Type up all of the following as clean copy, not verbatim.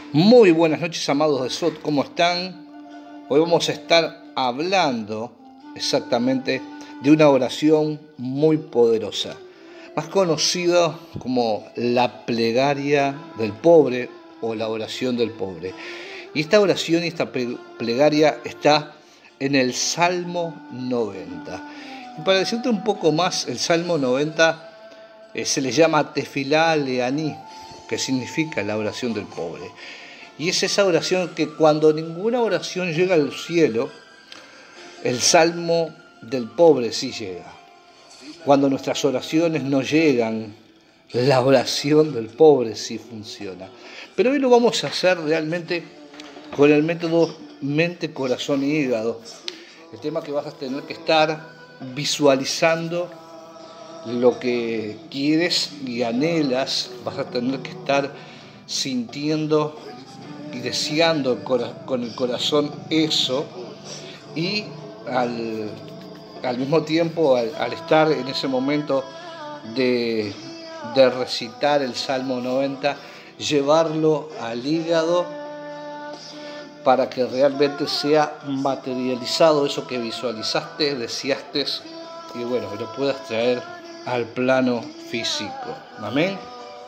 Muy buenas noches, amados de SOT, ¿cómo están? Hoy vamos a estar hablando exactamente de una oración muy poderosa, más conocida como la plegaria del pobre o la oración del pobre. Y esta oración y esta plegaria está en el Salmo 90. Y para decirte un poco más, el Salmo 90 se le llama Tefilá Leaní, que significa la oración del pobre. Y es esa oración que cuando ninguna oración llega al cielo, el salmo del pobre sí llega. Cuando nuestras oraciones no llegan, la oración del pobre sí funciona. Pero hoy lo vamos a hacer realmente con el método mente, corazón y hígado. El tema que vas a tener que estar visualizando lo que quieres y anhelas, vas a tener que estar sintiendo y deseando con el corazón eso, y al mismo tiempo, al estar en ese momento de recitar el Salmo 90, llevarlo al hígado para que realmente sea materializado eso que visualizaste, deseaste, y bueno, que lo puedas traer al plano físico. Amén.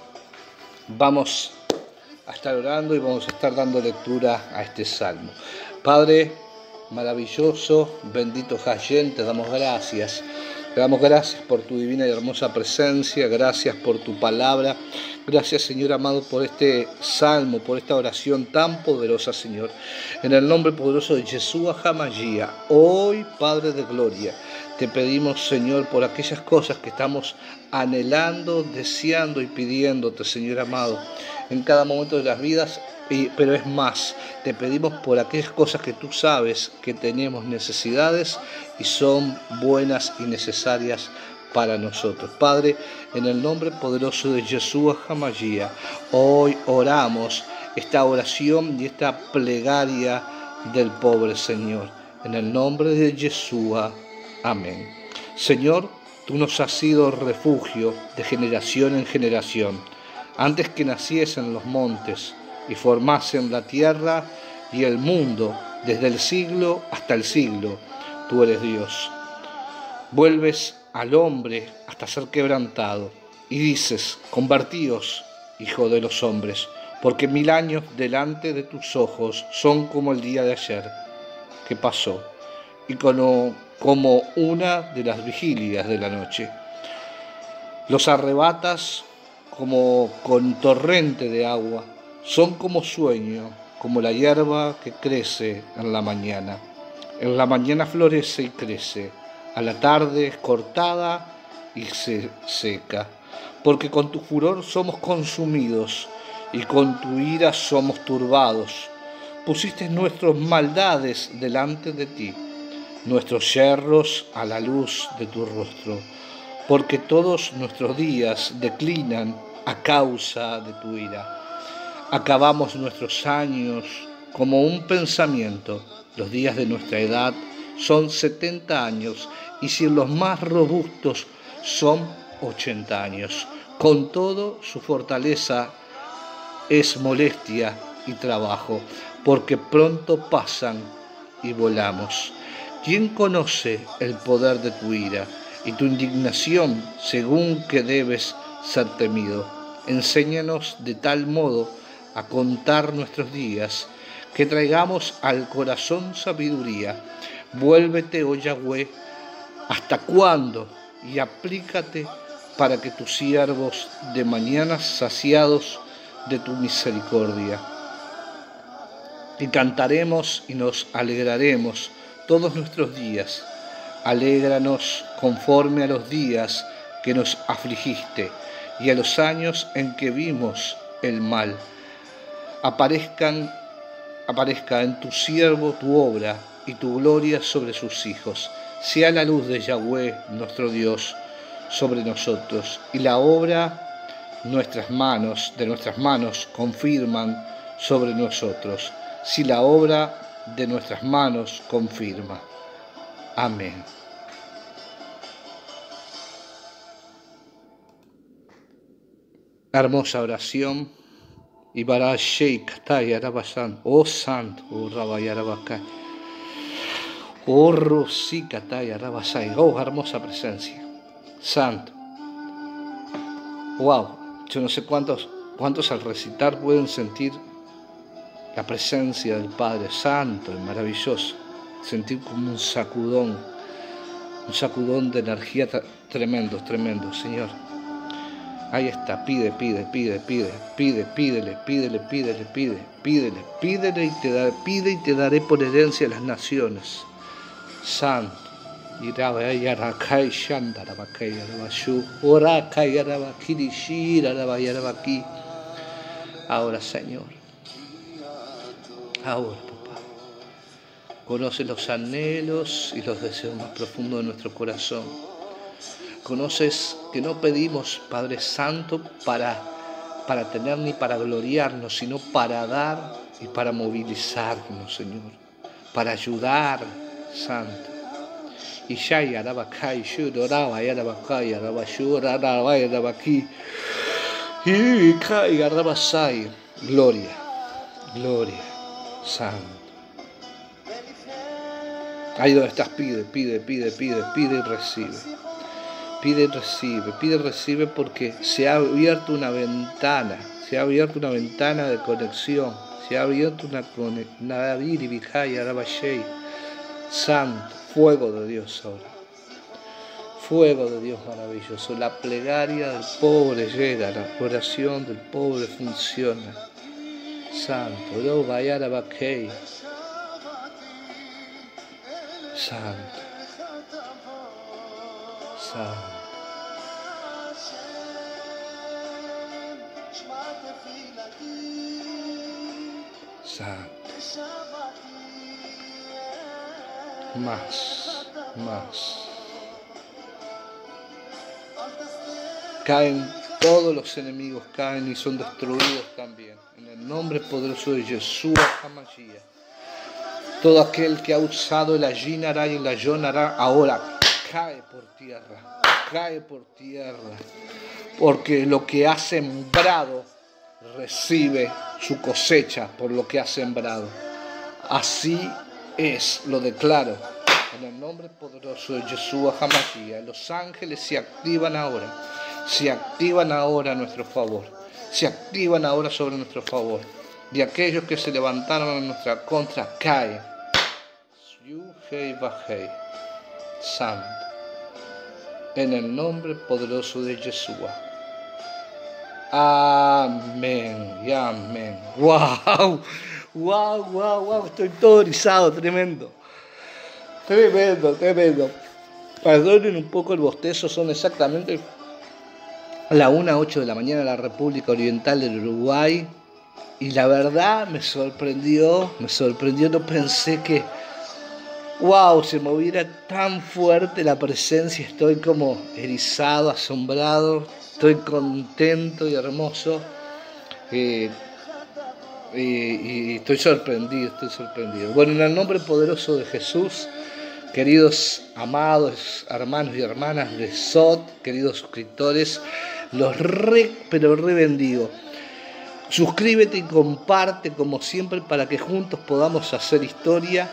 Vamos a estar orando y vamos a estar dando lectura a este salmo. Padre maravilloso, bendito Hashem, te damos gracias. Te damos gracias por tu divina y hermosa presencia, gracias por tu palabra, gracias Señor amado por este salmo, por esta oración tan poderosa Señor. En el nombre poderoso de Yeshua HaMashiach, hoy Padre de Gloria, te pedimos Señor por aquellas cosas que estamos anhelando, deseando y pidiéndote Señor amado en cada momento de las vidas. Pero es más, te pedimos por aquellas cosas que tú sabes que tenemos necesidades y son buenas y necesarias para nosotros. Padre, en el nombre poderoso de Yeshua HaMashiach, hoy oramos esta oración y esta plegaria del pobre Señor. En el nombre de Yeshua, amén. Señor, tú nos has sido refugio de generación en generación. Antes que naciesen los montes y formasen la tierra y el mundo, desde el siglo hasta el siglo, tú eres Dios. Vuelves al hombre hasta ser quebrantado y dices, convertíos, hijo de los hombres, porque 1000 años delante de tus ojos son como el día de ayer que pasó y como una de las vigilias de la noche. Los arrebatas como con torrente de agua, son como sueño, como la hierba que crece en la mañana. En la mañana florece y crece, a la tarde es cortada y se seca. Porque con tu furor somos consumidos y con tu ira somos turbados. Pusiste nuestras maldades delante de ti, nuestros yerros a la luz de tu rostro. Porque todos nuestros días declinan a causa de tu ira. Acabamos nuestros años como un pensamiento. Los días de nuestra edad son 70 años y si los más robustos son 80 años. Con todo, su fortaleza es molestia y trabajo, porque pronto pasan y volamos. ¿Quién conoce el poder de tu ira y tu indignación según que debes ser temido? Enséñanos de tal modo a contar nuestros días, que traigamos al corazón sabiduría. Vuélvete, oh Yahweh, ¿hasta cuándo? Y aplícate para que tus siervos de mañana saciados de tu misericordia. Y cantaremos y nos alegraremos todos nuestros días. Alégranos conforme a los días que nos afligiste y a los años en que vimos el mal. Aparezca en tu siervo tu obra y tu gloria sobre sus hijos. Sea la luz de Yahweh, nuestro Dios, sobre nosotros, y la obra de nuestras manos confirman sobre nosotros. Si la obra de nuestras manos confirma. Amén. Hermosa oración Y para Sheikh, Tayarabasan, oh Santo, oh Rabayarabacay, oh Rosika, Tayarabasay, oh hermosa presencia, Santo. Wow, yo no sé cuántos al recitar pueden sentir la presencia del Padre Santo y maravilloso, sentir como un sacudón de energía tremendo, Señor. Ahí está, pídele, y te daré, pide y te daré por herencia las naciones. Santo. Ahora, Señor. Ahora, papá. Conoce los anhelos y los deseos más profundos de nuestro corazón. Conoces que no pedimos, Padre Santo, para tener ni para gloriarnos, sino para dar y para movilizarnos, Señor, para ayudar, Santo. Y ya yarabacay, lloraba, yarabacay, yarabashuraba, yarabaqui, y yarabasay. Gloria, Santo. Ahí donde estás, pide y recibe. Pide y recibe porque se ha abierto una ventana de conexión, se ha abierto una Santo, fuego de Dios ahora, fuego de Dios maravilloso, la plegaria del pobre llega, la oración del pobre funciona, Santo, lo vayara bakei, Santo. Más. Caen todos los enemigos, caen y son destruidos también. En el nombre poderoso de Yeshua HaMashiach. Todo aquel que ha usado el Ajinara y el Ayonara ahora cae por tierra, porque lo que ha sembrado recibe su cosecha por lo que ha sembrado. Así es, lo declaro, en el nombre poderoso de Yeshua HaMashiach. Los ángeles se activan ahora a nuestro favor, se activan ahora sobre nuestro favor, y aquellos que se levantaron en nuestra contra caen. Santo, en el nombre poderoso de Yeshua. Amén y amén. Wow, estoy todo erizado, tremendo. Perdonen un poco el bostezo, son exactamente las 1:08 de la mañana en la República Oriental del Uruguay, y la verdad me sorprendió, no pensé que se moviera tan fuerte la presencia. Estoy como erizado, asombrado, estoy contento y hermoso, y estoy sorprendido. Bueno, en el nombre poderoso de Jesús, queridos amados hermanos y hermanas de SOT, queridos suscriptores, los pero bendigo. Suscríbete y comparte como siempre para que juntos podamos hacer historia.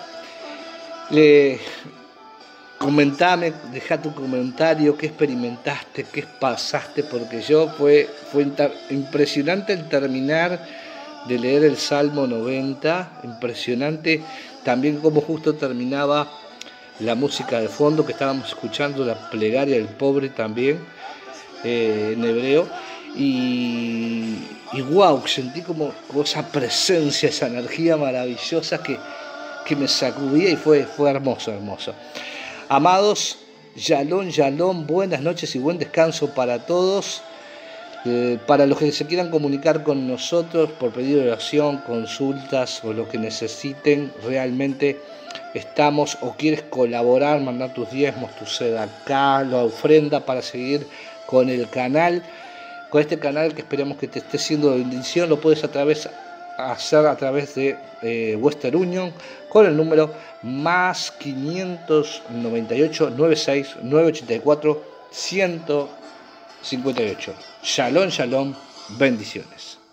Comentame, deja tu comentario, qué experimentaste, qué pasaste, porque fue impresionante el terminar de leer el Salmo 90, impresionante también cómo justo terminaba la música de fondo que estábamos escuchando, la plegaria del pobre también, en hebreo, y sentí como esa presencia, esa energía maravillosa que me sacudía, y fue hermoso. Amados, Shalom, buenas noches y buen descanso para todos. Para los que se quieran comunicar con nosotros por pedido de oración, consultas o lo que necesiten, realmente estamos, o quieres colaborar, mandar tus diezmos, tu sedacá, la ofrenda para seguir con el canal, con este canal que esperamos que te esté siendo de bendición. Lo puedes hacer a través de Western Union con el número más 598 96 984 158. Shalom, bendiciones.